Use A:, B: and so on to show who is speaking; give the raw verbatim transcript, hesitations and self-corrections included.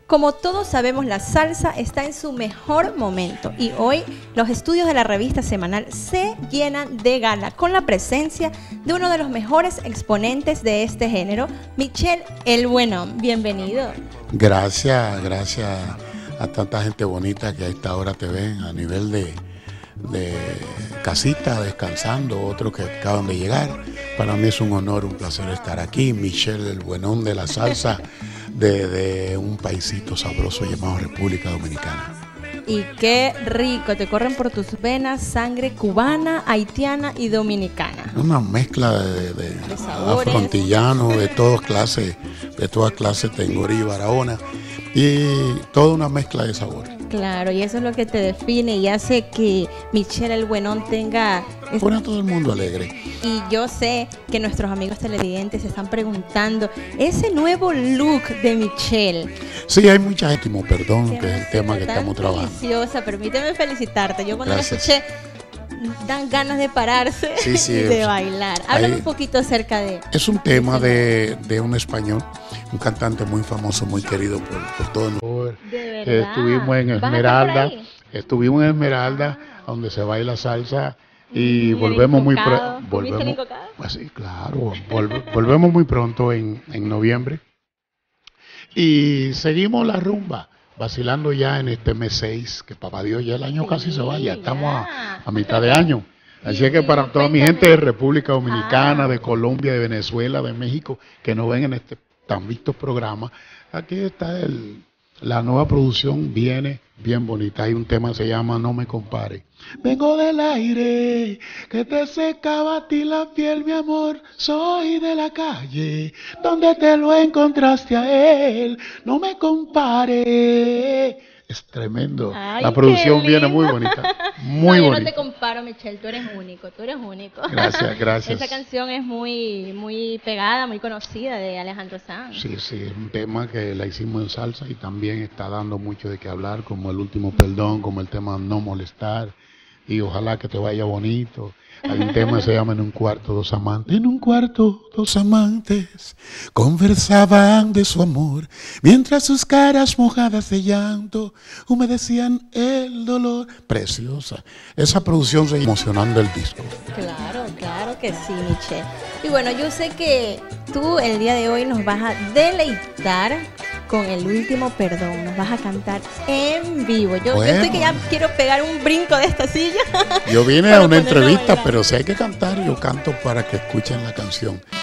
A: Como todos sabemos, la salsa está en su mejor momento y hoy los estudios de la revista semanal se llenan de gala con la presencia de uno de los mejores exponentes de este género, Michel El Buenón. Bienvenido.
B: Gracias, gracias a tanta gente bonita que a esta hora te ven a nivel de, de casita, descansando, otros que acaban de llegar. Para mí es un honor, un placer estar aquí. Michel El Buenón de la salsa. De, de un paisito sabroso llamado República Dominicana.
A: Y qué rico, te corren por tus venas sangre cubana, haitiana y dominicana.
B: Una mezcla de, de, de afrontillano, de todas clases, de todas clases, tengorí, barahona, y toda una mezcla de sabores.
A: Claro, y eso es lo que te define y hace que Michel El Buenón tenga...
B: Pone a todo el mundo alegre.
A: Y yo sé que nuestros amigos televidentes se están preguntando, ese nuevo look de Michel.
B: Sí, hay mucha gente, perdón, que es el tema que estamos trabajando.
A: Deliciosa, permíteme felicitarte. Yo cuando Gracias. la escuché, dan ganas de pararse
B: sí, sí,
A: y de bailar. Háblame
B: hay,
A: un poquito acerca de...
B: Es un tema de, de un español, un cantante muy famoso, muy querido por, por todo el mundo.
A: De verdad.
B: Estuvimos en Esmeralda, estuvimos en Esmeralda, ah. donde se baila salsa. Y, y volvemos muy pronto. Volvemos, pues sí, claro, volve, volvemos muy pronto en, en noviembre. Y seguimos la rumba, vacilando ya en este mes seis, que papá Dios ya el año sí, casi se va, ya estamos a, a mitad de año. Así es que para toda mi gente de República Dominicana, ah. de Colombia, de Venezuela, de México, que nos ven en este tan visto programa, aquí está el, la nueva producción, viene bien bonita. Hay un tema que se llama No me compare. Vengo del aire, que te secaba a ti la piel, mi amor. Soy de la calle, donde te lo encontraste a él. No me compare. Es tremendo. Ay, la producción viene muy bonita. Muy
A: no,
B: bonita.
A: Yo no te comparo, Michel, tú eres único, tú eres único.
B: Gracias, gracias.
A: Esa canción es muy, muy pegada, muy conocida de Alejandro Sanz.
B: Sí, sí, es un tema que la hicimos en salsa y también está dando mucho de qué hablar, como el último perdón, como el tema No molestar. Y ojalá que te vaya bonito. Hay un tema que se llama En un cuarto, dos amantes. En un cuarto, dos amantes conversaban de su amor, mientras sus caras mojadas de llanto humedecían el dolor. Preciosa. Esa producción se emocionando el disco.
A: Claro, claro que sí, Michel. Y bueno, yo sé que tú el día de hoy nos vas a deleitar con el último perdón, nos vas a cantar en vivo. Yo, bueno. yo sé que ya quiero pegar un brinco de esta silla.
B: Yo vine a una entrevista, pero si hay que cantar, yo canto para que escuchen la canción.